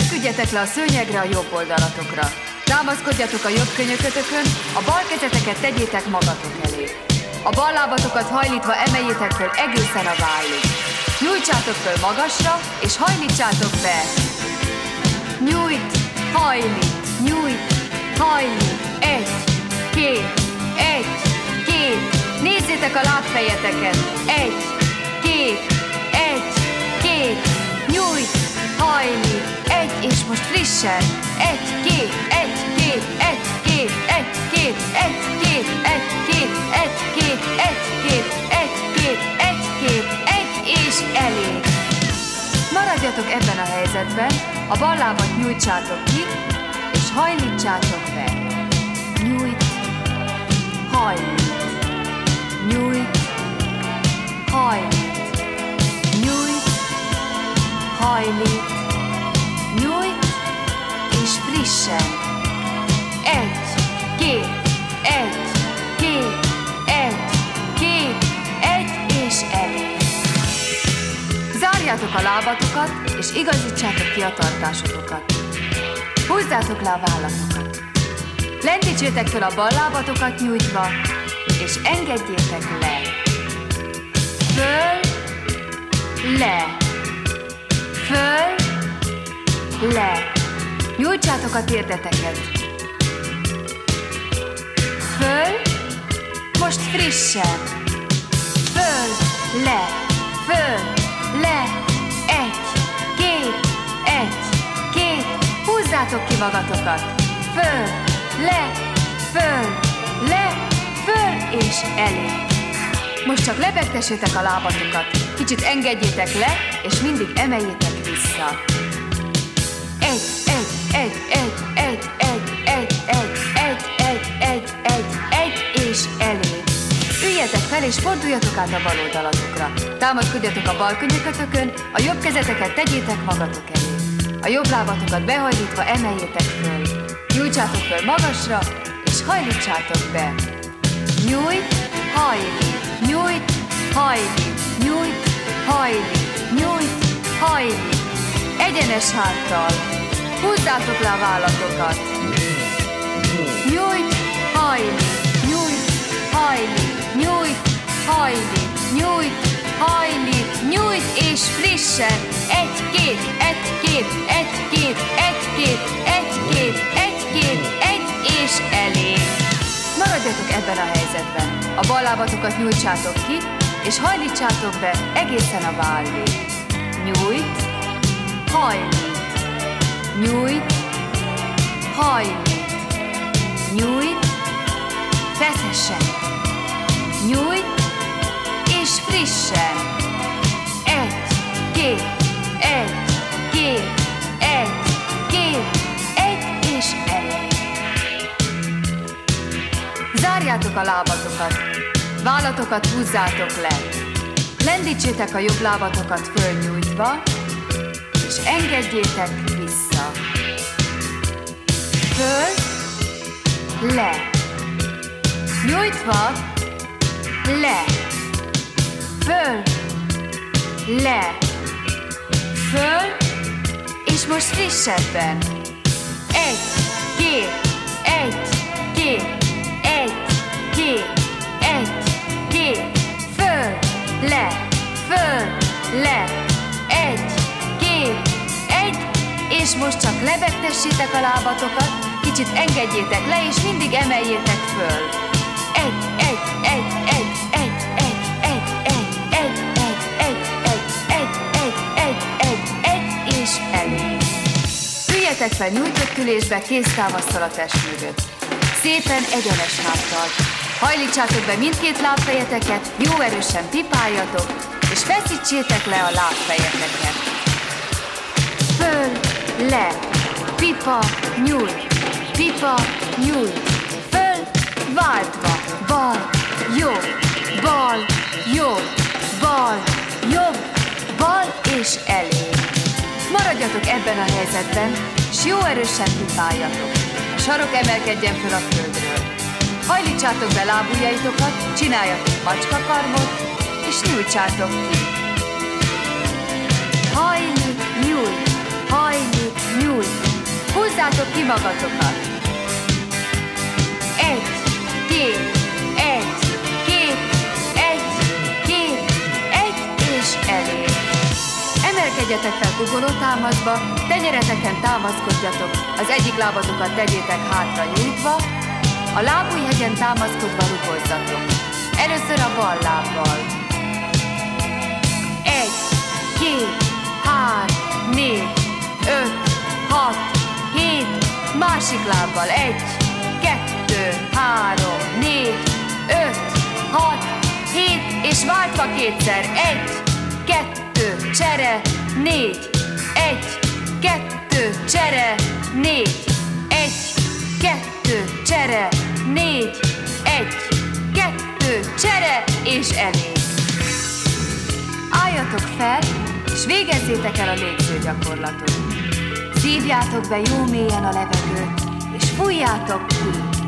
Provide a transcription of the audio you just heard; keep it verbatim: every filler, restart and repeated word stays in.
Feküdjetek le a szőnyegre a jobb oldalatokra. Támaszkodjatok a jobb könyökötökön, a bal kezeteket tegyétek magatok elé. A bal lábatokat hajlítva emeljétek föl egészen a vállig. Nyújtsátok föl magasra, és hajlítsátok be. Nyújt, hajlít, nyújt, hajlít. Egy, két, egy, két. Nézzétek a lábfejeteket. Egy, két, egy, két. Nyújt, hajlít. Egy, és most frissen. Egy, két, egy, két, egy, két, egy, két, egy, két, egy, két, egy, két, egy, két, egy, két, egy, két, egy, és elég. Maradjatok ebben a helyzetben, a bal lábat nyújtsátok ki, és hajlítsátok be. Nyújt, hajlít, nyújt, hajlít, nyújt, hajlít, nyújt, és frissen. Egy, két, egy, két, egy, két, egy, és elég. Zárjátok a lábatokat, és igazítsátok ki a tartásotokat. Húzzátok le a vállatokat. Lendítsétek fel a bal lábatokat nyújtva, és engedjétek le. Föl, le, föl, le. Nyújtsátok a térdeteket. Föl, most frissen. Föl, le, föl, le. Egy, két, egy, két. Húzzátok ki magatokat. Föl, le, föl, le, föl, és elég. Most csak lebegtessétek a lábatokat. Kicsit engedjétek le, és mindig emeljétek vissza. Egy, egy, egy, egy, egy, egy, egy, egy, egy, egy, egy, egy, egy, és elég. Üljetek fel, és forduljatok át a bal oldalatokra. Támaszkodjatok a bal könyökötökön, a jobb kezeteket tegyétek magatok elé. A jobb lábatokat behajlítva emeljétek föl. Nyújtsátok föl magasra, és hajlítsátok be. Nyújt, hajlít, nyújt, hajlít, nyújt, hajlít, nyújt, hajlít. Egyenes háttal. Húzzátok le a vállatokat. Nyújt, hajlít, nyújt, hajlít, nyújt, hajlít, nyújt, hajlít, nyújt, és frissen. Egy, két, egy, két, egy, két, egy, két, egy, két, egy, két, egy, és elég. Maradjatok ebben a helyzetben. A bal lábatokat nyújtsátok ki, és hajlítsátok be egészen a vállig. Nyújt, hajlít, nyújt, hajlít, nyújt, feszesen, nyújt, és frissen. Egy, két, egy, két, egy, két, egy, és elég. Zárjátok a lábatokat, vállatokat húzzátok le. Lendítsétek a jobb lábatokat fölnyújtva, és engedjétek vissza. Föl, le. Nyújtva, le. Föl, le. Föl, és most frissebben. Egy, két, egy, két, egy, két, egy, két. Föl, le, föl, le. Egy, két, egy, és most csak lebegtessétek a lábatokat, kicsit engedjétek le, és mindig emeljétek föl. Egy, egy, egy, egy, egy, egy, egy, egy, egy, egy, egy, egy, egy, egy, egy, egy, és elég. Üljetek fel nyújtott ülésbe, kéztámasztal a test mögött. Szépen egyenes háttal. Hajlítsátok be mindkét lábfejeteket, jó erősen pipáljatok, és feszítsétek le a lábfejeteket. Föl, le, pipa, nyújt, pipa, nyújt. Föl, váltva, bal, jobb, bal, jobb, bal, jobb, bal, és elég. Maradjatok ebben a helyzetben, és jó erősen pipáljatok. A sarok emelkedjen föl a földről. Hajlítsátok be lábujjaitokat, csináljatok macskakarmot, és nyújtsátok ki. Hajlít, nyújt, hajlít, nyújt, Nyomjátok ki magatokat. Egy, két, egy, két, egy, két, egy, és elég. Emelkedjetek fel gugolótámaszba, tenyereteken támaszkodjatok, az egyik lábatokat tegyétek hátra nyújtva, a lábujjhegyen támaszkodva rugozzatok. Először a bal lábbal. Egy, két, három, négy, öt, hat, hét, másik lábbal. Egy, kettő, három, négy, öt, hat, hét, és váltva kétszer. Egy, kettő, csere, négy, egy, kettő, csere, négy, egy, kettő, csere, négy, egy, kettő, csere, és elég. Álljatok fel, és végezzétek el a légzőgyakorlatot. Szívjátok be jó mélyen a levegőt, és fújjátok ki.